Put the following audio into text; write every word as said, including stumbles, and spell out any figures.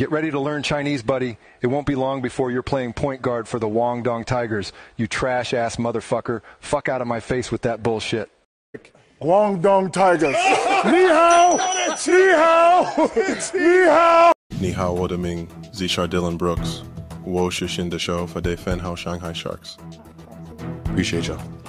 Get ready to learn Chinese, buddy. It won't be long before you're playing point guard for the Guangdong Tigers. You trash-ass motherfucker. Fuck out of my face with that bullshit. Guangdong Tigers. Ni hao! Ni hao! Ni hao! Ni hao, wo de ming, zishar Dillon Brooks. Wo shishin de show for de Fan Hao Shanghai Sharks. Appreciate y'all.